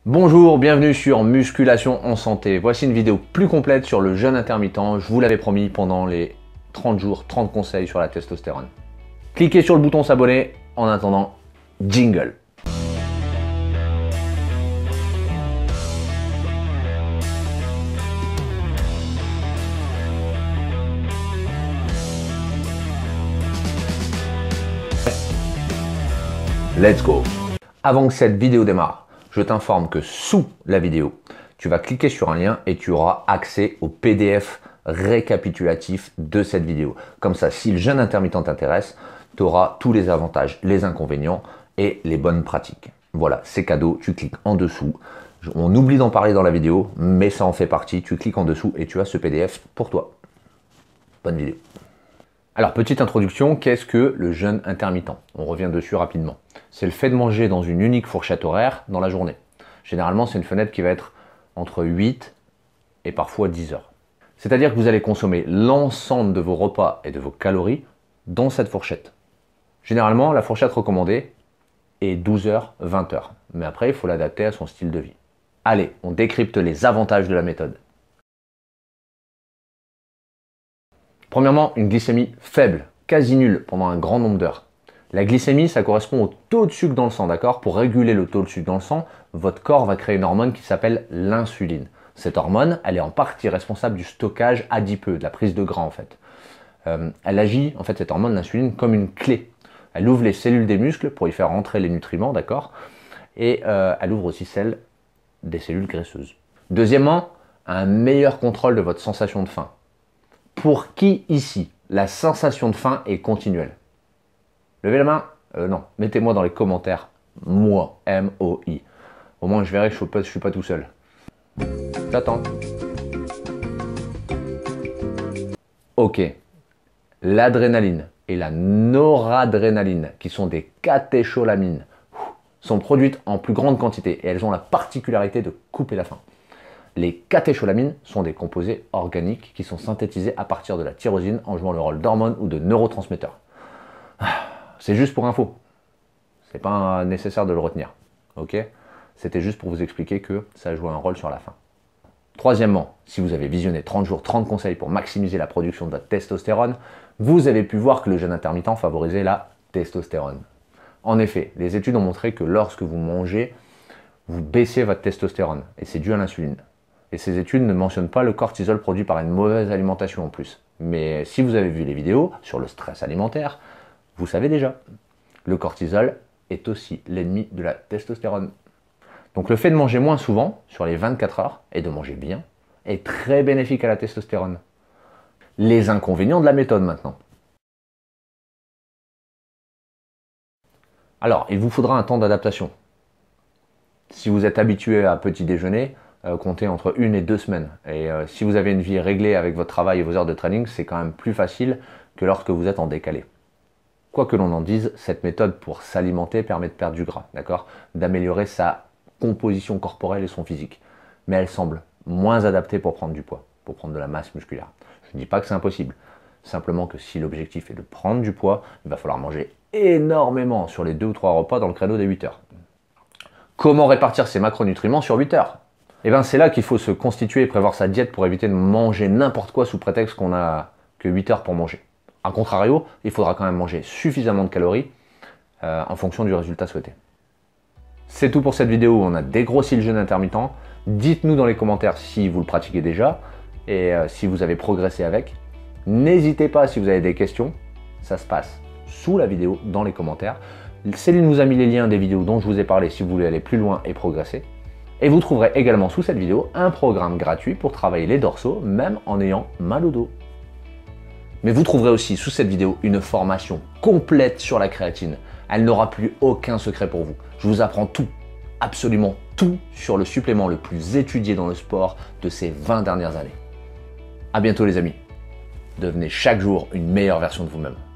Bonjour, bienvenue sur Musculation en santé. Voici une vidéo plus complète sur le jeûne intermittent. Je vous l'avais promis pendant les 30 jours, 30 conseils sur la testostérone. Cliquez sur le bouton s'abonner. En attendant, jingle. Let's go. Avant que cette vidéo démarre, je t'informe que sous la vidéo, tu vas cliquer sur un lien et tu auras accès au PDF récapitulatif de cette vidéo. Comme ça, si le jeûne intermittent t'intéresse, tu auras tous les avantages, les inconvénients et les bonnes pratiques. Voilà, c'est cadeau, tu cliques en dessous. On oublie d'en parler dans la vidéo, mais ça en fait partie. Tu cliques en dessous et tu as ce PDF pour toi. Bonne vidéo. Alors, petite introduction, qu'est-ce que le jeûne intermittent? On revient dessus rapidement. C'est le fait de manger dans une unique fourchette horaire dans la journée. Généralement, c'est une fenêtre qui va être entre 8 et parfois 10 heures. C'est-à-dire que vous allez consommer l'ensemble de vos repas et de vos calories dans cette fourchette. Généralement, la fourchette recommandée est 12 heures, 20 heures. Mais après, il faut l'adapter à son style de vie. Allez, on décrypte les avantages de la méthode. Premièrement, une glycémie faible, quasi nulle pendant un grand nombre d'heures. La glycémie, ça correspond au taux de sucre dans le sang, d'accord? Pour réguler le taux de sucre dans le sang, votre corps va créer une hormone qui s'appelle l'insuline. Cette hormone, elle est en partie responsable du stockage adipeux, de la prise de gras en fait. Elle agit, en fait, cette hormone, l'insuline, comme une clé. Elle ouvre les cellules des muscles pour y faire rentrer les nutriments, d'accord? Et elle ouvre aussi celles des cellules graisseuses. Deuxièmement, un meilleur contrôle de votre sensation de faim. Pour qui ici, la sensation de faim est continuelle? Levez la main. Non, mettez-moi dans les commentaires. Moi, M-O-I. Au moins, je verrai que je ne suis pas tout seul. J'attends. Ok. L'adrénaline et la noradrénaline, qui sont des catécholamines, sont produites en plus grande quantité et elles ont la particularité de couper la faim. Les catécholamines sont des composés organiques qui sont synthétisés à partir de la tyrosine en jouant le rôle d'hormone ou de neurotransmetteur. C'est juste pour info. C'est pas nécessaire de le retenir. Ok? C'était juste pour vous expliquer que ça joue un rôle sur la faim. Troisièmement, si vous avez visionné 30 jours, 30 conseils pour maximiser la production de votre testostérone, vous avez pu voir que le jeûne intermittent favorisait la testostérone. En effet, les études ont montré que lorsque vous mangez, vous baissez votre testostérone et c'est dû à l'insuline. Et ces études ne mentionnent pas le cortisol produit par une mauvaise alimentation en plus. Mais si vous avez vu les vidéos sur le stress alimentaire, vous savez déjà, le cortisol est aussi l'ennemi de la testostérone. Donc le fait de manger moins souvent, sur les 24 heures, et de manger bien, est très bénéfique à la testostérone. Les inconvénients de la méthode maintenant. Alors, il vous faudra un temps d'adaptation. Si vous êtes habitué à petit déjeuner, comptez entre 1 et 2 semaines. Et si vous avez une vie réglée avec votre travail et vos heures de training, c'est quand même plus facile que lorsque vous êtes en décalé. Quoi que l'on en dise, cette méthode pour s'alimenter permet de perdre du gras, d'accord? D'améliorer sa composition corporelle et son physique. Mais elle semble moins adaptée pour prendre du poids, pour prendre de la masse musculaire. Je ne dis pas que c'est impossible. Simplement que si l'objectif est de prendre du poids, il va falloir manger énormément sur les 2 ou 3 repas dans le créneau des 8 heures. Comment répartir ces macronutriments sur 8 heures? Eh bien, c'est là qu'il faut se constituer et prévoir sa diète pour éviter de manger n'importe quoi sous prétexte qu'on n'a que 8 heures pour manger. A contrario, il faudra quand même manger suffisamment de calories en fonction du résultat souhaité. C'est tout pour cette vidéo où on a dégrossi le jeûne intermittent. Dites-nous dans les commentaires si vous le pratiquez déjà et si vous avez progressé avec. N'hésitez pas si vous avez des questions, ça se passe sous la vidéo dans les commentaires. Céline vous a mis les liens des vidéos dont je vous ai parlé si vous voulez aller plus loin et progresser. Et vous trouverez également sous cette vidéo un programme gratuit pour travailler les dorsaux même en ayant mal au dos. Mais vous trouverez aussi sous cette vidéo une formation complète sur la créatine. Elle n'aura plus aucun secret pour vous. Je vous apprends tout, absolument tout sur le supplément le plus étudié dans le sport de ces 20 dernières années. À bientôt les amis. Devenez chaque jour une meilleure version de vous-même.